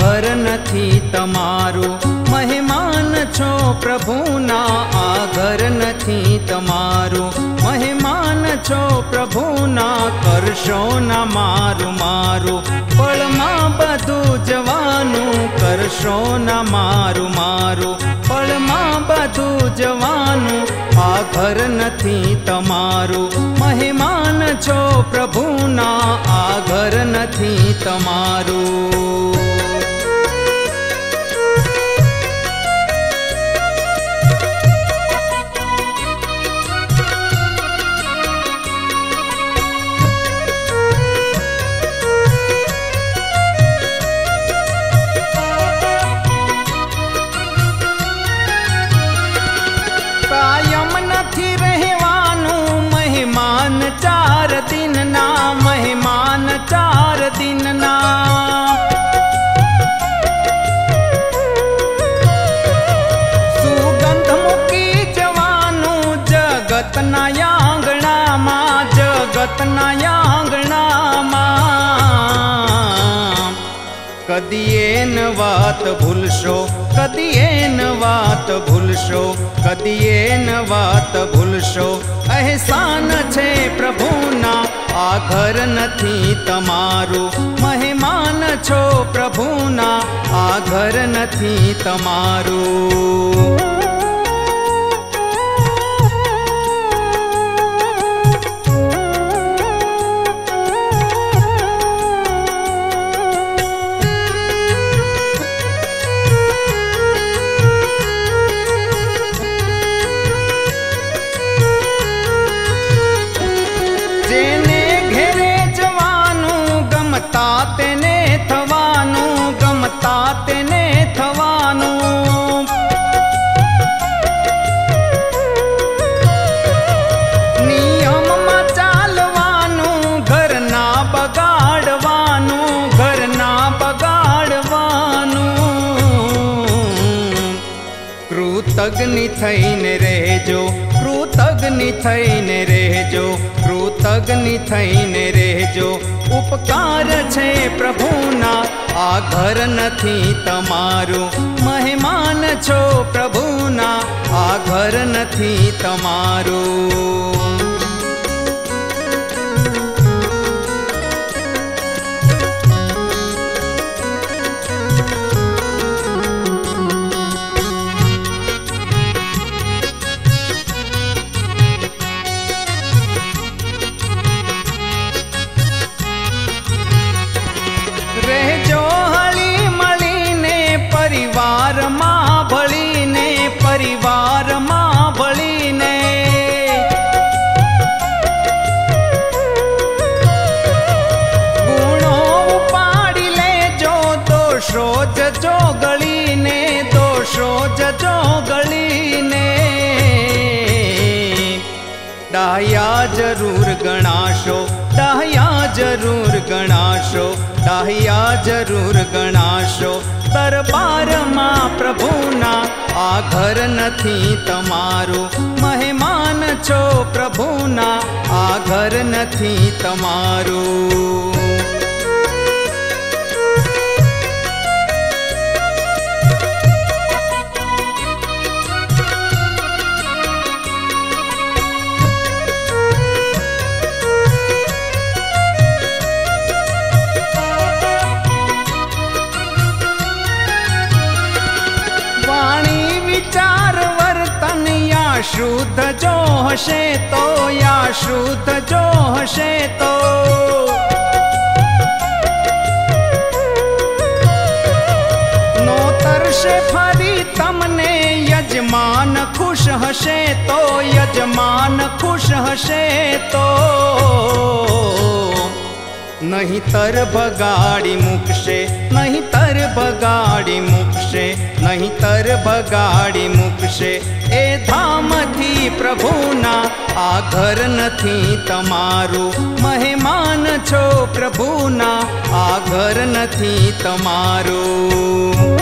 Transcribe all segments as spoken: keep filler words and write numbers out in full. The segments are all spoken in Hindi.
ઘર નથી તમારું, મહેમાન છો પ્રભુના આ ઘર નથી તમારું, મહેમાન છો પ્રભુના કરશો ના મારું મારું, પળમાં બધું જવાનું કરશો ના મારું મારું, પળમાં બધું જવાનું આ ઘર નથી તમારું, મહેમાન છો પ્રભુના આ ઘર નથી તમારું. ચાર દિનના મહેમાન ચાર દિનના, સુગંધ મૂકી જવાનું જગતના આંગણામાં, જગતના આંગણામાં. કદી એન વાત ભૂલશો, કદી એન વાત ભૂલશો, કદી એન વાત ભૂલશો, અહેસાન છે પ્રભુના આ ઘર નથી તમારું, મહેમાન છો પ્રભુના આ ઘર નથી તમારું. ગમતા તેને થવાનું, ગમતા તેને થવાનું, નિયમમાં ચાલવાનું, ઘરના બગાડવાનું, ઘરના બગાડવાનું. કૃતજ્ઞ થઈને રહેજો, કૃતજ્ઞ થઈને રહેજો, કૃતજ્ઞ થઈને રહેજો, ઉપકાર છે પ્રભુના આ ઘર નથી તમારું, મહેમાન છો પ્રભુના આ ઘર નથી તમારું. પરિવારમાં ભળીને, પરિવારમાં ભળીને, ગુણો ઉપાડી લેજો, દોષો જજો ગળીને, દોષો જજો ગળીને. ડાહ્યા જરૂર ગણાશો, ડાહ્યા જરૂર ગણાશો, ડાહ્યા જરૂર ગણાશો, દરબારમાં પ્રભુના આ ઘર નથી તમારું, મહેમાન છો પ્રભુના આ ઘર નથી તમારું. શુદ્ધ જો હશે તો, યા શુદ્ધ જો હશે તો, નો તરશે ફરી તમને યજમાન ખુશ હશે તો, યજમાન ખુશ હશે તો. નહીતર બગાડી મૂકશે, નહીતર બગાડી મૂકશે, નહીતર બગાડી મૂકશે, એ ધામથી પ્રભુના આ ઘર નથી તમારું, મહેમાન છો પ્રભુના આ ઘર નથી તમારું.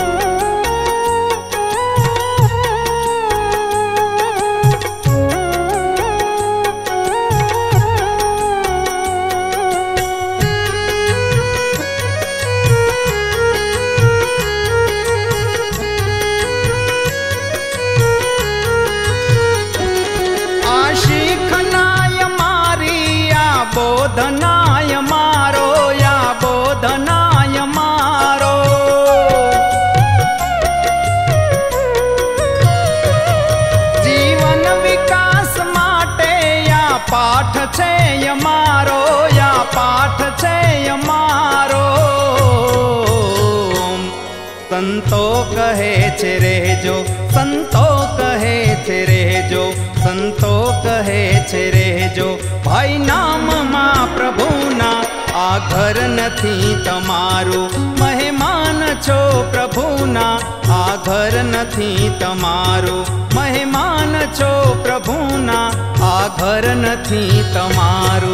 संतो कहे छे રહેજો, संतो कहे छे રહેજો, संतो कहे छे રહેજો। भाई नाम मां प्रभुना आ घर नथी तमारू, मेहमान छो प्रभुना आ घर नथी तमारू, मेहमान छो प्रभुना आ घर नथी तमारू।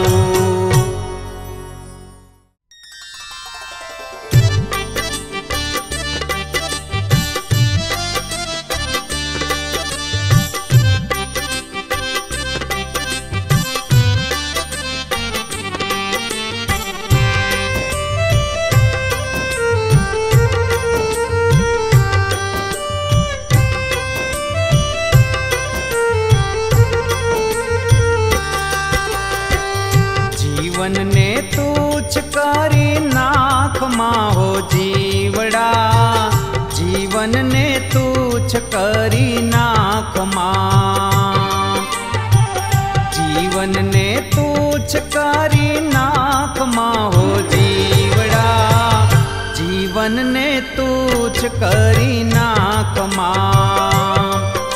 जीवन ने तुच्छ करी नाख माहो जीवड़ा, जीवन ने तुच्छ करी नाख मां, जीवन ने तुच्छ करी नाख माहो जीवड़ा, जीवन ने तुच्छ करी नाख मां।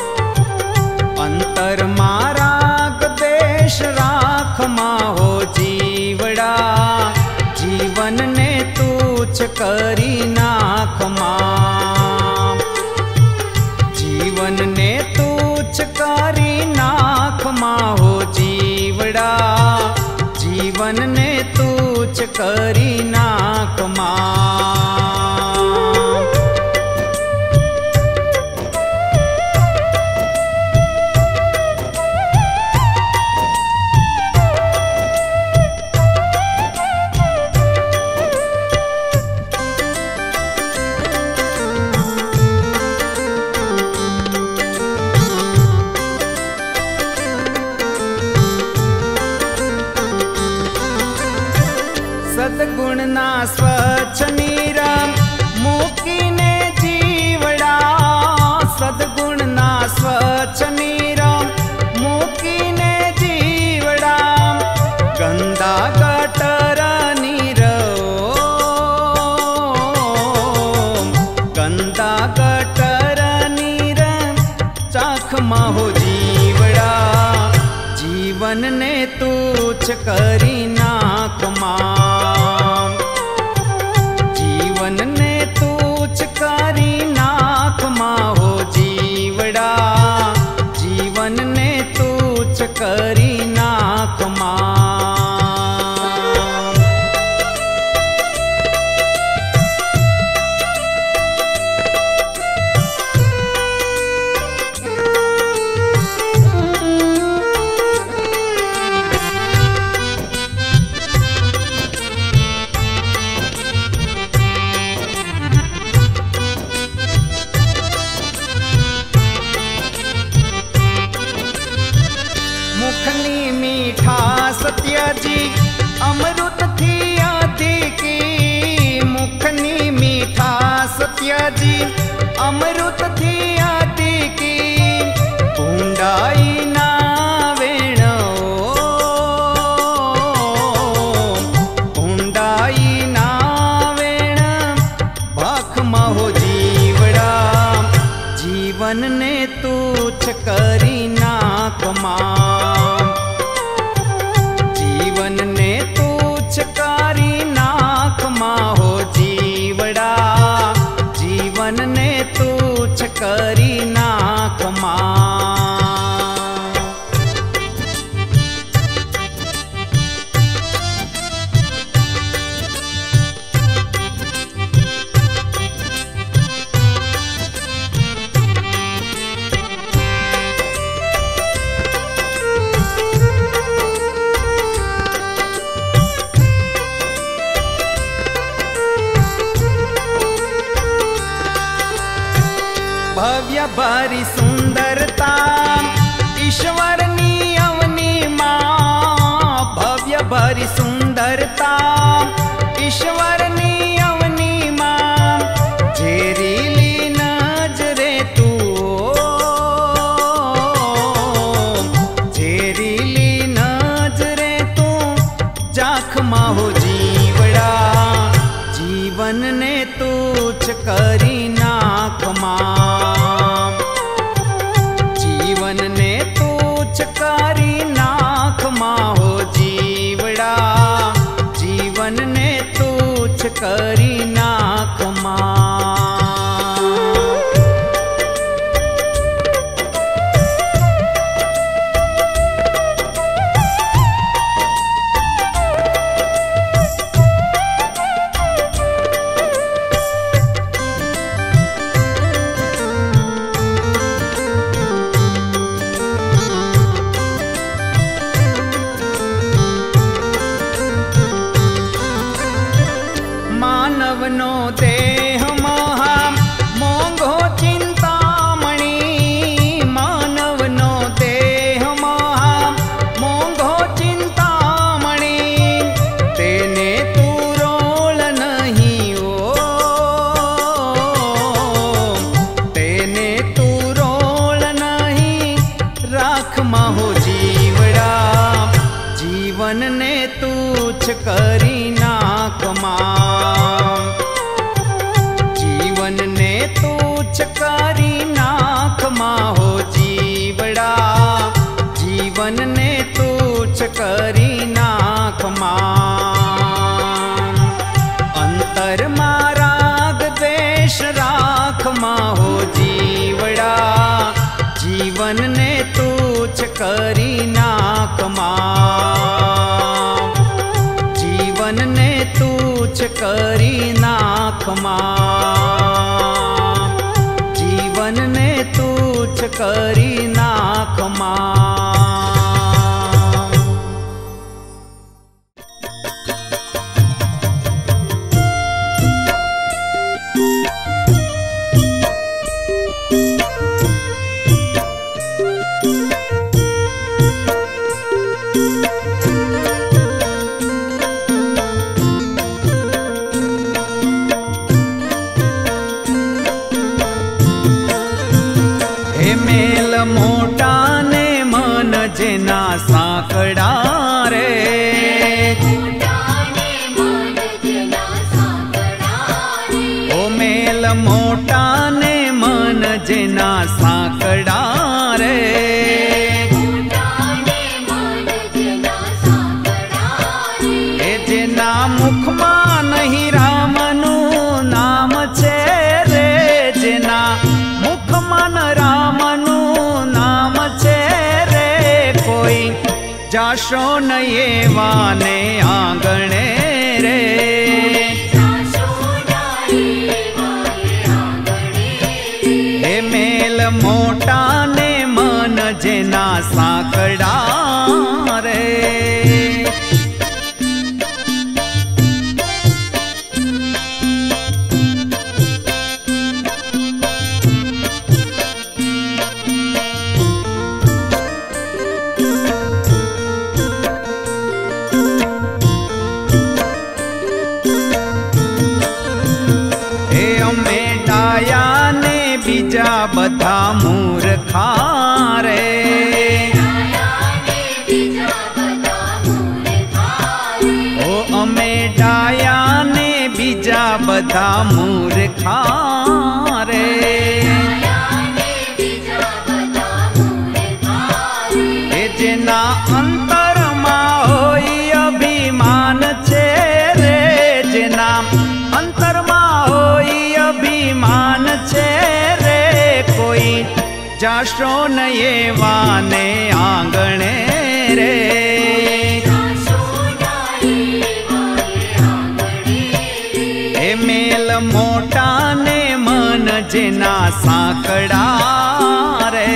अंतर मारा देश राख माहो जीवड़ा, जीवन ने तुच्छ करी नाख मां, जीवन ने तुच्छ करी नाख माहो जीवड़ा, जीवन ने तुच्छ करी नाख मां। सद्गुणना स्वच्छ नीरा मूकीने जीवड़ा, सद्गुणना स्वच्छ नीरा मूकीने जीवड़ा, गंदा गटर नीर गंदा गटर नीर चाख माहो जीवड़ा, जीवन ने तुच्छ करी नाख मां, जीवन ने तुच्छ करी नाख माहो जीवड़ा, जीवन ने तुच्छ करी नाख मां। मुखनी मीठास त्याजी अमृत थी अधिकी, मुखनी मीठास त्याजी अमृत थी अधिकी, ऊंडाई ना वेणो ऊंडाई ना वेण भाख माहो जीवड़ा, जीवन ने तुच्छ करी नाख मां, जीवन ने तुच्छ करी नाख माहो जीवड़ा, जीवन ने तुच्छ करी नाख मां। भव्य भरी सुंदरता ईश्वरनी अवनी मां, भव्य भरी सुंदरता ईश्वरनी अवनी मां, झेरीली नजरे तू झेरीली नजरे तू जाख माहो जीवड़ा, जीवन ने तुच्छ करी ना करी नाखમાં। मानवनो देह महा मोंघो चिंतामणि, मानवनो देह महा मोंघो चिंतामणि, तेने तू रोल नहीं ओ, तेने तू रोल नहीं राख माहो जीवड़ा, जीवन ने तुच्छ करी नाखમાં। जीवन ने तुच्छ करी नाखમાં हो जीवड़ा, जीवन ने तुच्छ करी नाखમાં। अंतर में राग द्वेष राखમાં हो जीवड़ा, जीवन ने तुच्छ करी नाखમાં। जीवन ने तुच्छ करी नाखમાં। जीवन ने तुच्छ करी नाखમાં। मेल मोटा ने मन जेना साकड़ा रे, ओ मेल मोटा ने मन जेना साकड़ा रे, ए जेना मुख में नहीं रामनु नाम छे रे, जेना मुख में रामनु नाम छे रे, कोई जाशो न एवाने आंगणे रे, हे मेल मोटा ने मन जेना साकड़ा रे। बीजा बधा मूर्खा रे, ओ अमे डाया ने बीजा बधा मूर्खा रे, ए जेना अंतर मां होई अभिमान छे रे, जेना अंतर मां होई अभिमान छे रे, कोई जाशो न एवाने आंगणे रे, ए मेल मोटा ने मन जेना साकड़ा रे।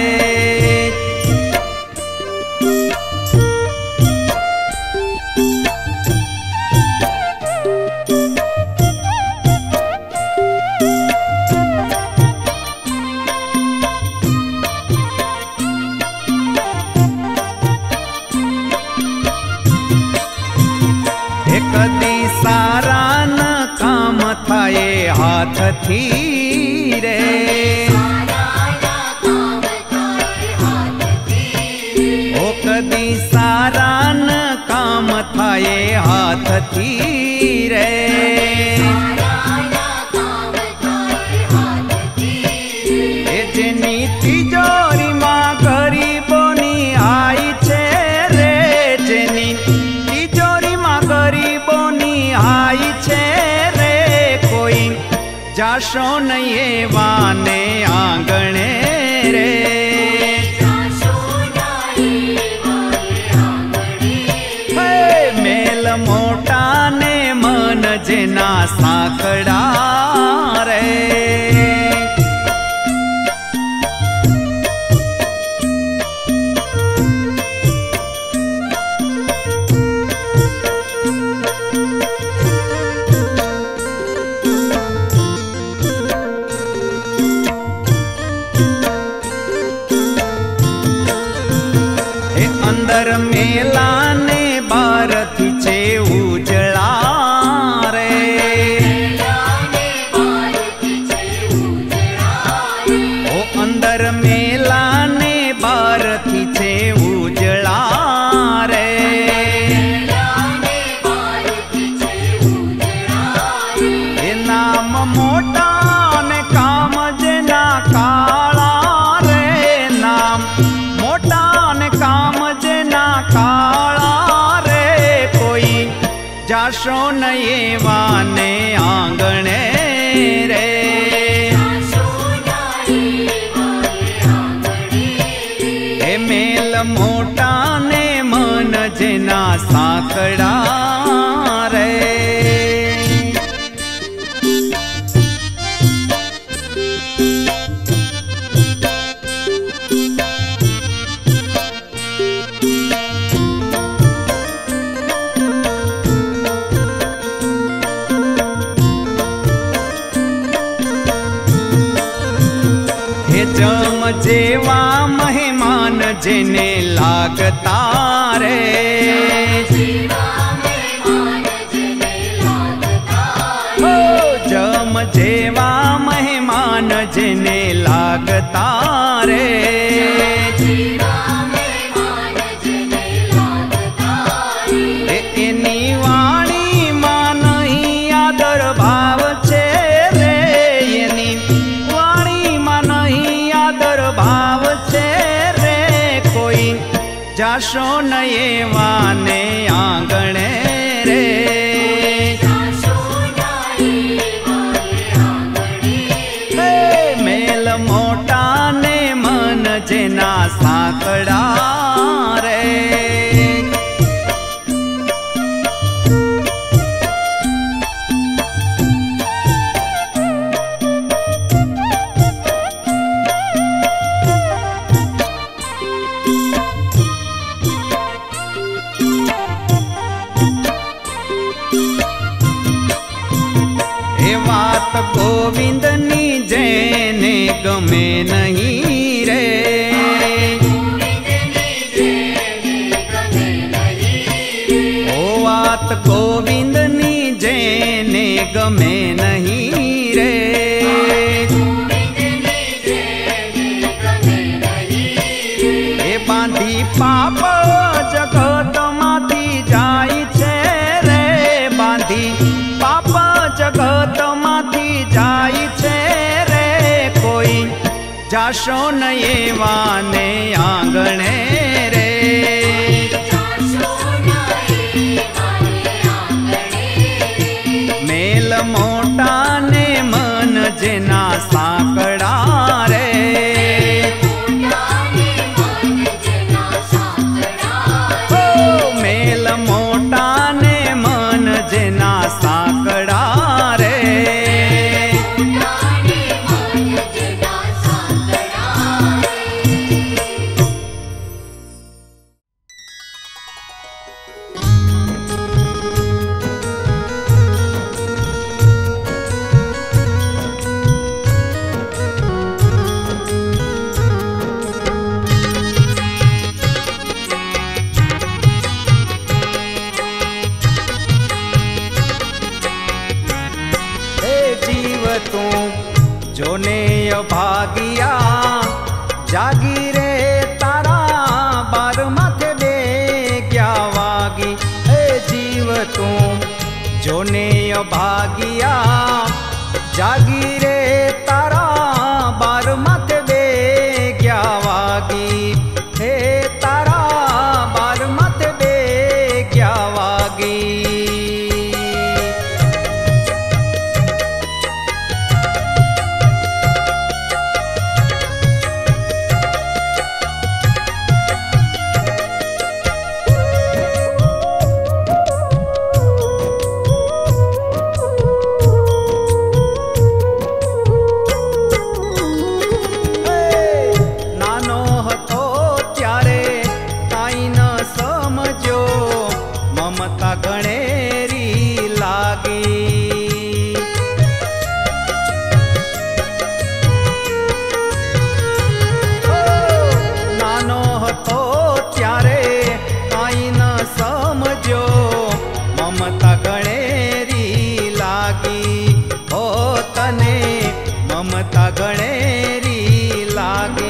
कदी सारा न काम थाये हाथ थी रे, ओ कदी सारा न काम थाये हाथ थी रे, ए जेनी तिजोरी मां गरीबोनी आई छे रे, जेनी तिजोरी मां गरीबोनी आई छे रे, जाशो न ये वाने आंगणे रे। मेल मोटा ने मन जेना साकड़ा रे। अंदर मेला ने बार थी छे उजड़ा रे। ओ अंदर मेला ने बार थी छे उजड़ा रे। ए नाम मोटा ने काम जेना काला रे। नाम मोटा ने काम जेना काला रे। कोई जाशो न ये वाने आंगणे रे। ए मेल मोटा ने मन जेना साकड़ा रे। जम जेवा मेहमान जेने लागता रे। ओ जम जेवा मेहमान जेने लागता रे। एनी वाणी मां नहीं आदर भाव छे रे। एनी वाणी मां नहीं आदर भाव छे रे। कोई जाशो न ये वाने आंगणे रे। मेल मोटा ने मन जेना साकड़ा रे। बात गोविंद नी जेने गमे नहीं रे। ओ बात गोविंद नी जेने गमे नहीं रे। ए बांधी पाप जगत माथी जाई छे रे। बांधी पाप जगत माथी जाई छे रे। कोई जाशो न ये वाने आंगणे रे। मेल मोटा ने मन जेना साकड़ा रे। ओ मेल मोटा ने मन जेना साकड़ा रे। जोने भागिया जागी रे तारा बार माथे दे क्या वागी। हे जीव तू जोने भागिया जागी रे तारा बार माथे दे क्या वागी। हे तारा बार माथे दे क्या वागी। समझो ममता गणेरी लागी। नानो हतो त्यारे काई न समझो ममता गणेरी लागी। ओ तने ममता गणेरी लागी।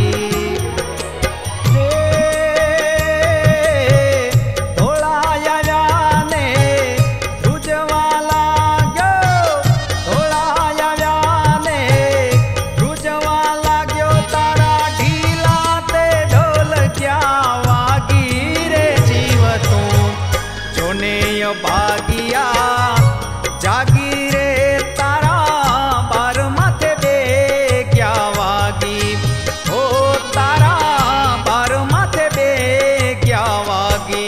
भागिया जागी रे तारा बार माथे बे क्या वागी। ओ तारा बार माथे बे क्या वागी।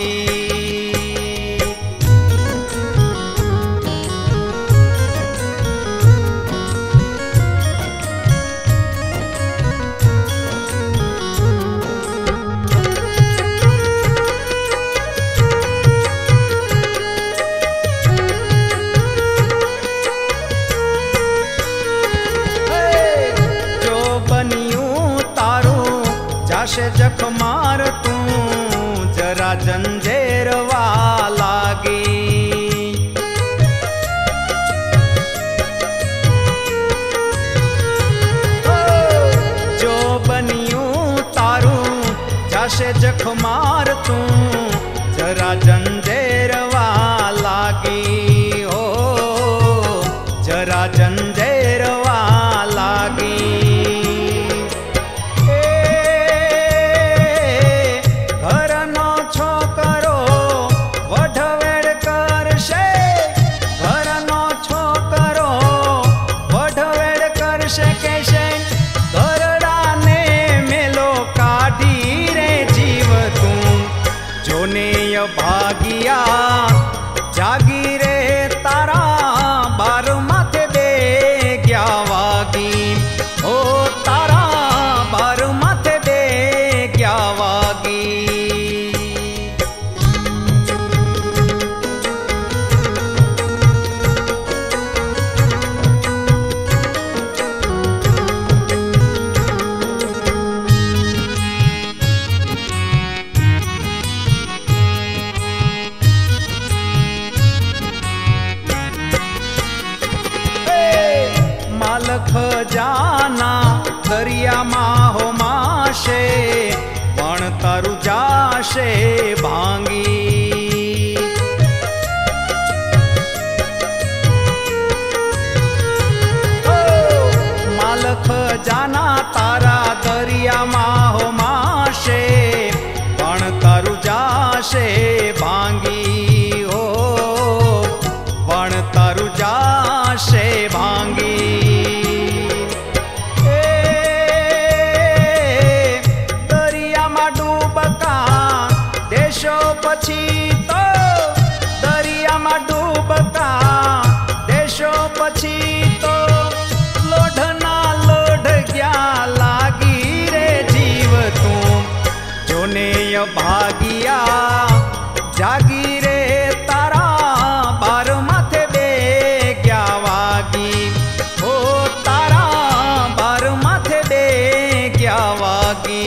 जाशे जख मार तू जरा जंजेरवा लागी। जो बनियूं तारू जाशे जख मार तू जरा जंजेरवा लागी। ओ जरा जंजेरवा लागी। भागिया जागी रे तारा बार माथे बे क्या वागी। ओ तारा बार माथे बे क्या वागी। खजाना दरिया माहो माशे पण तारू जाशे भांगी। ओ माल खजाना तारा दरिया माहो माशे पण तारू जाशे भांगी। ओ पण तारू जाशे भांगी। पछी तो दरिया में डूबता देशो पछी तो लोढ़ना लोढ़ गया लागी रे जीव तू। जोने भागिया जागी रे तारा बार माथे बे क्या वागी। ओ तारा बार माथे बे क्या वागी।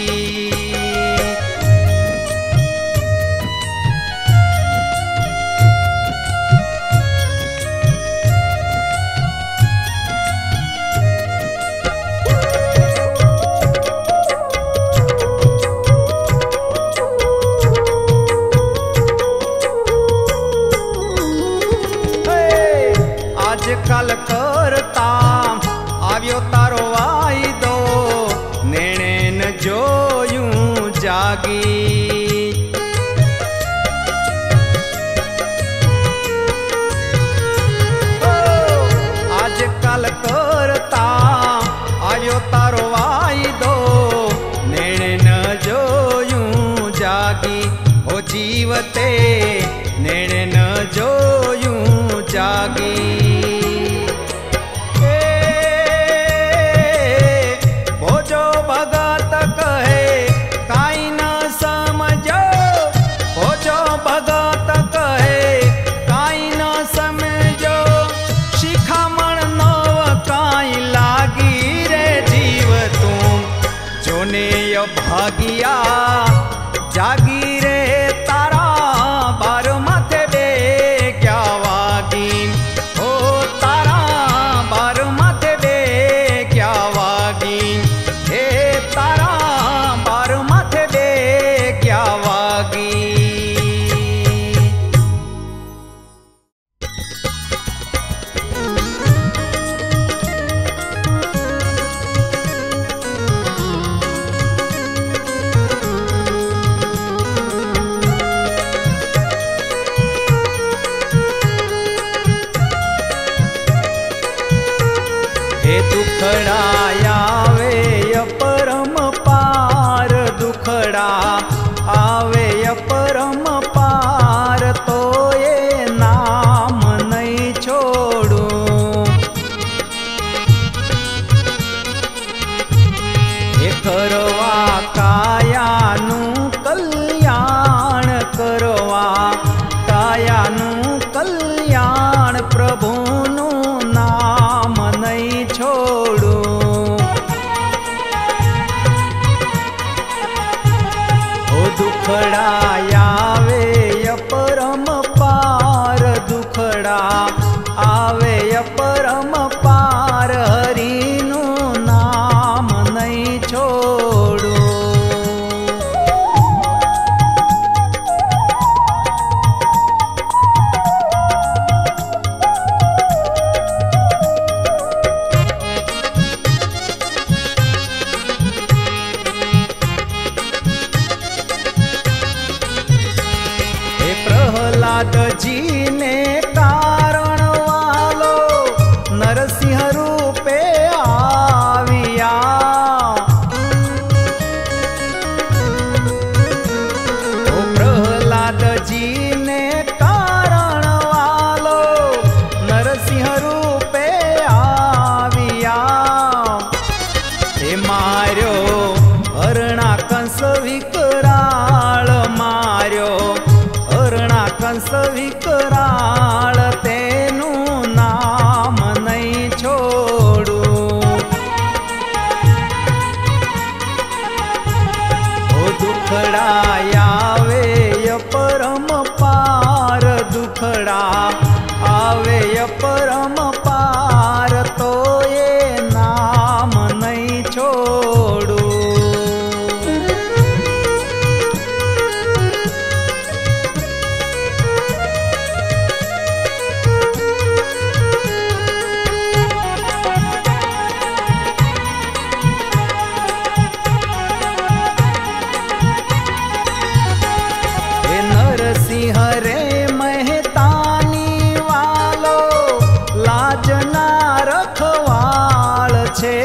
आजकल करता આવ્યો તારો વાયદો નેણે ન જોયું જાગી। આજકલ કરતા આવ્યો તારો વાયદો નેણે ન જોયું જાગી। ઓ જીવતે નેણે ન જોયું જાગી। भगत कहे काई न समझो दुखड़ा आवे अपरम पार, दुखड़ा आवे अपरम पार, तो ये नाम नहीं छोड़ूं। ये करवा कायानु कल्याण, करवा कायानु कल्याण, प्रभुनु नाम नहीं छोड़ूं। ओ दुखड़ा आवे अपरम पार, दुखड़ा आवे अपरम पार, हरिनु नाम नहीं छोड़ूं। प्रहलाद जी ने कारण वालो नरसिंह रूपे आविया। ओ प्रहलाद जी ने कारण वालो नरसिंह रूपे आविया। हे मार्यो हरणा कंस विकराळ, मार्यो कंस विकराळ, तेनु नाम नहीं छोड़ूं। ओ दुखड़ा आवे अपरम पार, दुखड़ा आवे अपरम पार, तो ये नाम नहीं छोड़ूं। हरे मेहतानी वालो लाज ना रखवाळ छे।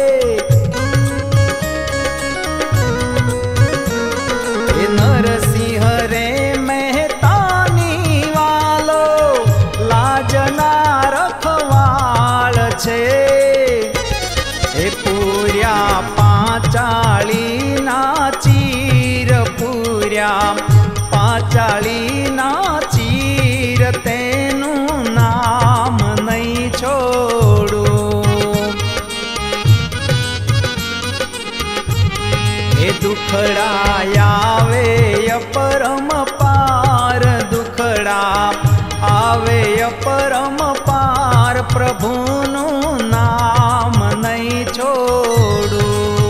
नरसिंह रे मेहतानी वालो लाज ना रखवाळ छे। ए पूर्या पांचाली ना चीर, पूर्या पांचाली ना चीर, तेनु नाम नहीं छोड़ूं। हे दुखड़ा आवे अपरम पार, दुखड़ा आवे अपरम पार, प्रभुनु नाम नहीं छोड़ूं।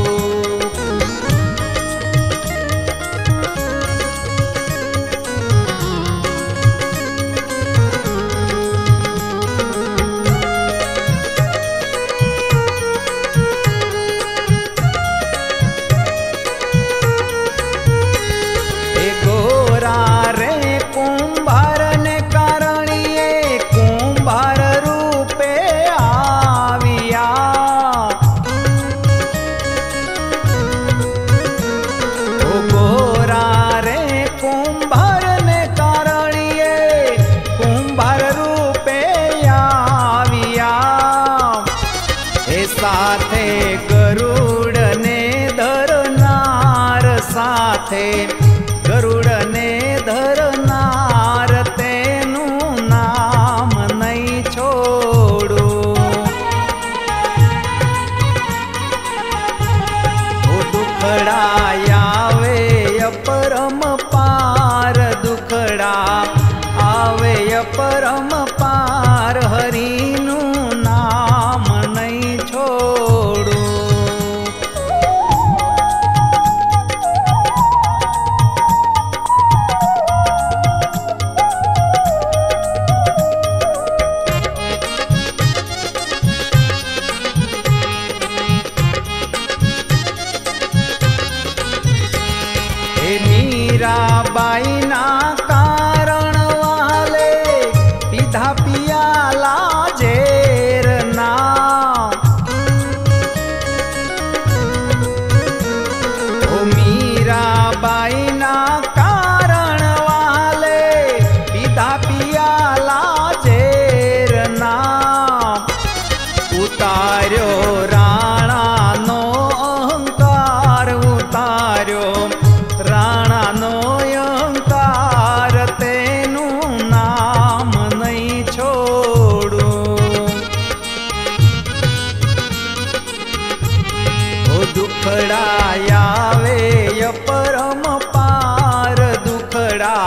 साथे गरुड़ ने धरनार, साथे गरुड़ ने धरनार, तेनु नाम नहीं छोड़ूं। ओ दुखड़ा आवे अपरम पार, दुखड़ा आवे अपरम पार, हरिनु नाम नहीं छोड़ूं। मीराबाई ना कारण वाले पीधा पियाला झेर ना।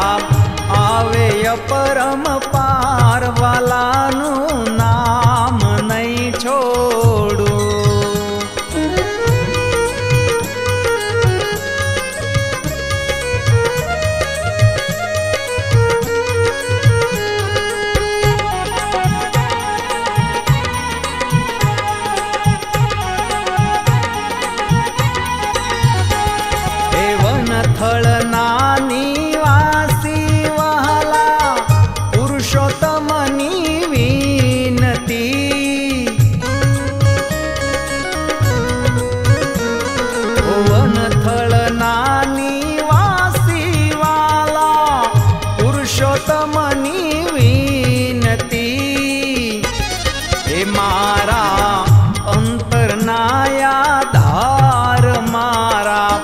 આવે પરમ પાર વાલાનું નામ નહીં છોડું. થળના નિવાસી વહાલા પુરુષોત્તમની વિનતી. વન થળના નિવાસી વાલા પુરુષોત્તમની વિનતી. એ મારા અંતરનાયા ધાર મારા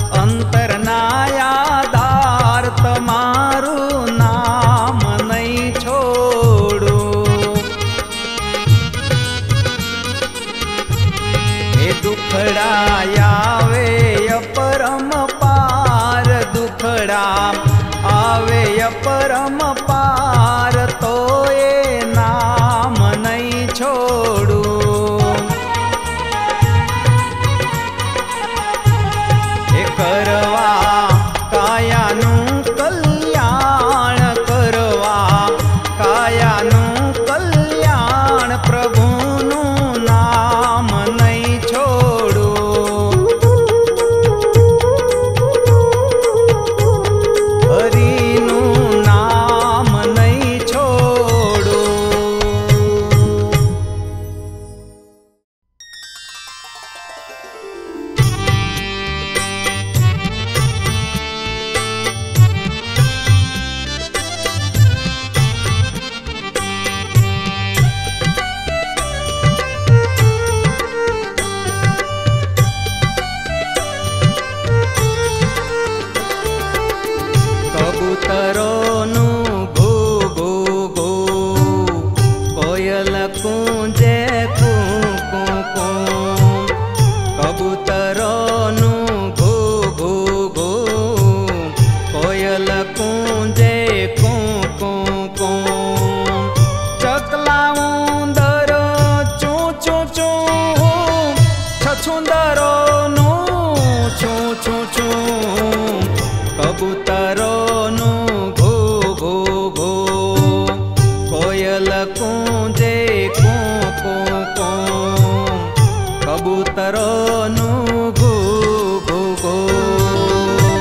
અંતરનાયાધાર તમારું નામ નહીં છોડું. એ દુખડા આવે પરમ પાર દુખડા આવે પરમ પાર તો એ નામ નહીં છોડું. એ કરવા કાયાનું કલ્યાણ કરવા કાયાનું કલ્યાણ પ્રભુનું નામ નહીં છોડું. હરિનું નામ નહીં છોડું. કબૂતરોનું ઘૂ ઘૂ ઘૂ કોયલ કૂંજે કૂ કૂ કૂ. કબૂતરોનું ઘૂ ઘૂ ઘૂ કોયલ કૂંજે કૂ કૂ કૂ. ચકલા ઉંદર ચૂ ચૂ ચૂ છછુંદરોનું છું છું છું. કબૂતરોનું ઘૂ ઘૂ ઘૂ કોયલ કૂંજે કૂ કૂ કૂ. કબૂતરોનું ઘૂ ઘૂ ઘૂ.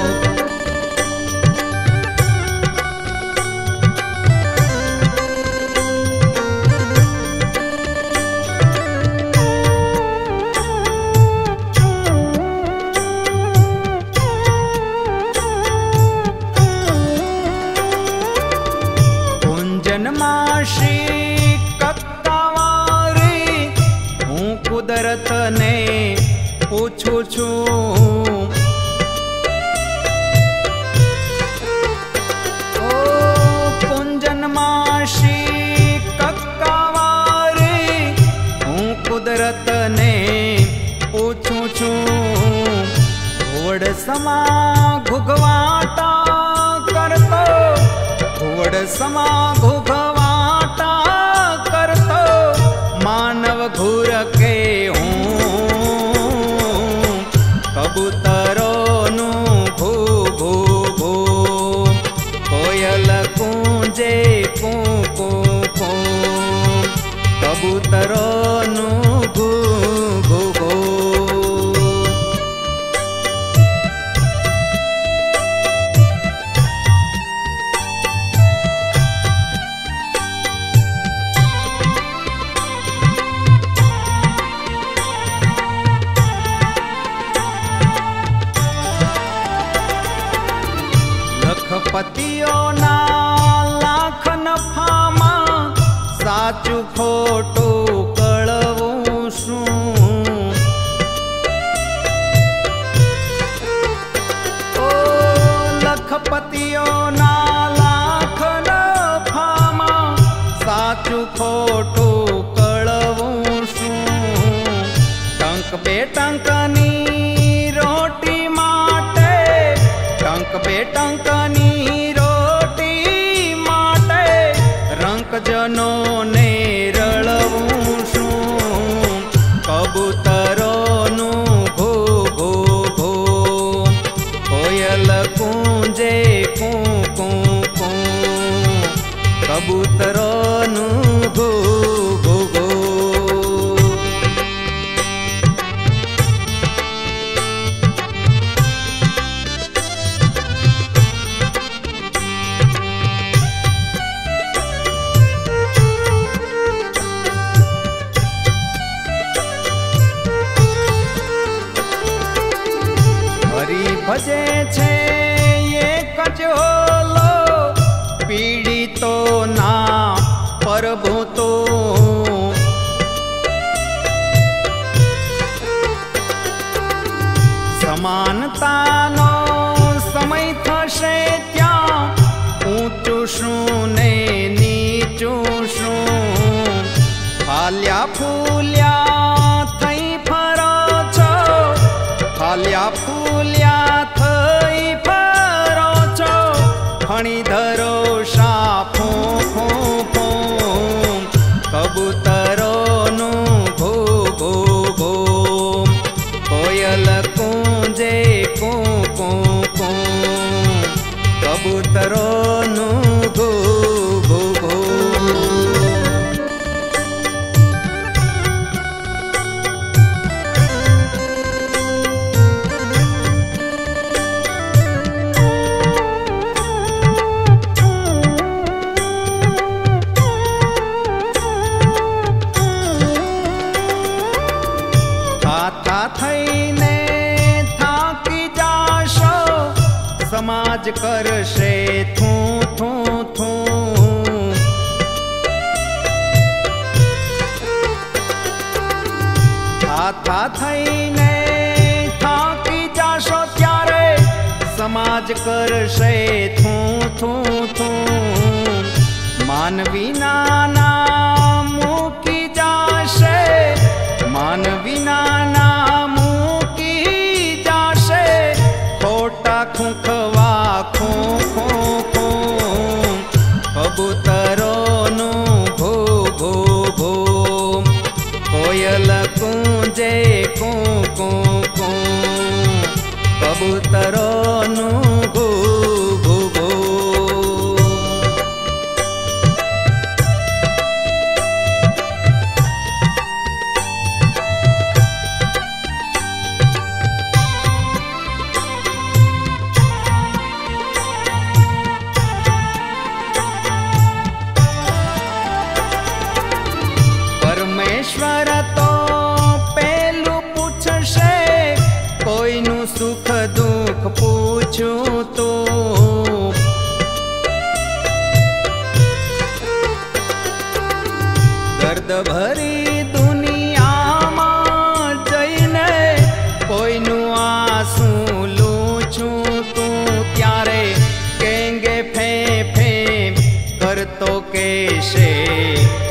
કુંજનમાં શ્રી કક્કાવારી હું કુદરતને પૂછું છું. ઓ કુંજનમાં શ્રી કક્કાવારી હું કુદરતને પૂછું છું. ઘોડ સમા ઘુઘવાટા કરતો ઘોડ સમા ઘુઘવાટા કરતો માનવ ઘૂર કે હું. કબૂતરોનું ઘૂ ઘૂ ઘૂ કોયલ કૂંજે કૂ કૂ કૂ. કબૂતરોનું ઘૂ ઘૂ ઘૂ. લખપતિઓના લાખ નફામાં સાચું ખોટું કળવું શું. ઓ લખપતિઓના લાખ નફામાં સાચું ખોટું કળવું શું. ટંક બે ટંકની રોટી માટે ટંક બે ટંકની રોટી કબૂતરોનું ગો ગો ગો. હરી ભજે છે એક જ હોલો પીડિતો ના પરભૂતો. સમાનતાનો સમય થશે ત્યાં ઊંચું શું ને નીચું શું. ફાલ્યા ફૂલ્યા થઈ ફરો છો, ફાલ્યા ફૂલ્યા થઈ ફરો છો. ફણી ધરો શાફો ફો ફો કબૂતરોનું ઘો ઘો ઘો. કોયલ કૂંજે કો કો કો કબૂતરોનું ઘો ઘો ઘો. થઈને થાકી જાશો, સમાજ કરશે થું થું થું. થાથા થઈને થાકી જાશો ત્યારે સમાજ કરશે થું થું થું. માનવી નાના મૂકી જાશે, માનવી નાના મૂકી જાશે. ખોટા ખૂંખવા ખૂં ખૂં ખૂં કબૂતરોનું ઘો ઘો ઘો. કોયલ કૂંજે કૂં કૂં કૂં કબૂતરોનું ઘો ઘો ઘો. પરમેશ્વર તો પેલું પૂછશે, કોઈનું સુખ દુઃખ પૂછું તો. દર્દ ભરી દુનિયામાં જઈને કોઈનું આંસુ લૂછું તું. ત્યારે કેંગે ફે ફે કરતો કેશે